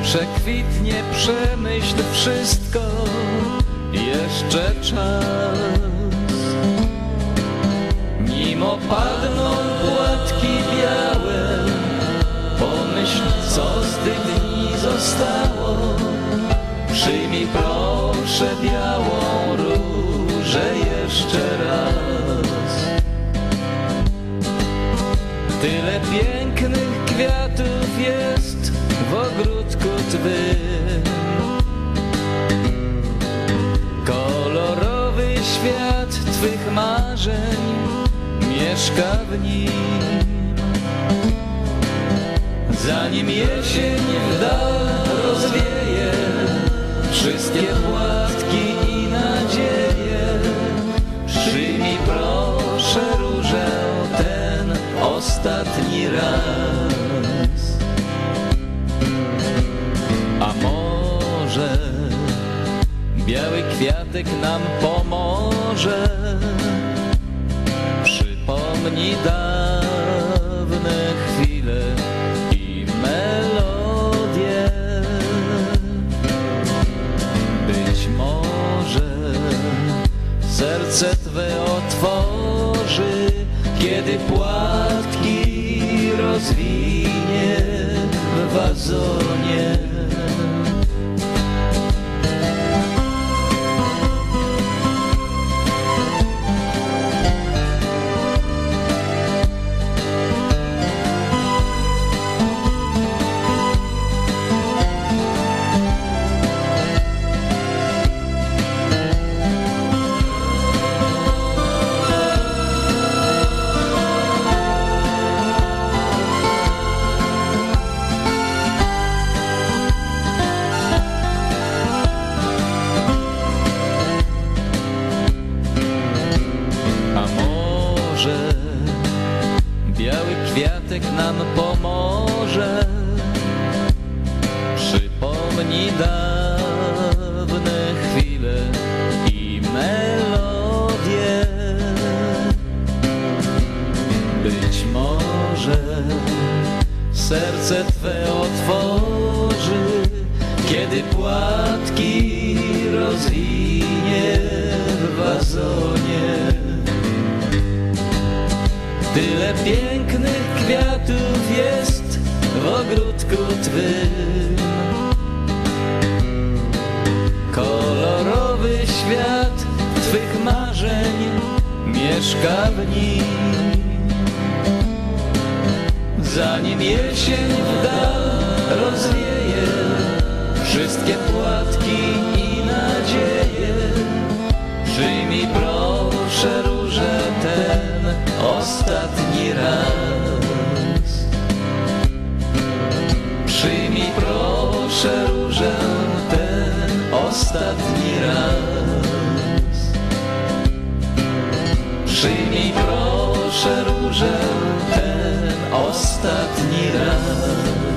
przekwitnie, przemyśl wszystko, jeszcze czas. Nim opadną płatki białe, pomyśl, co z tych dni zostało. Przyjmij proszę białą różę jeszcze raz. Tyle pięknych kwiatów jest w ogródku twym. Kolorowy świat twych marzeń mieszka w nim. Zanim jesień w dal rozwieje wszystkie płatki i nadzieje, przyjmij proszę różę ten ostatni raz. A może biały kwiatek nam pomoże, przypomni dawne chwile i melodie. Być może serce twe otworzy, kiedy płatki rozwinie w wazonie. Biały kwiatek nam pomoże, przypomni dawne chwile i melodie. Być może serce twe otworzy, kiedy płatki rozwinie w wazonie. Tyle pięknych kwiatów jest w ogródku twym. Kolorowy świat twych marzeń mieszka w nim. Zanim jesień w dal rozwieje wszystkie płatki i nadzieje, przyjmij proszę różę ten ostatni raz. Przyjmij proszę różę ten ostatni raz. Przyjmij proszę różę ten ostatni raz.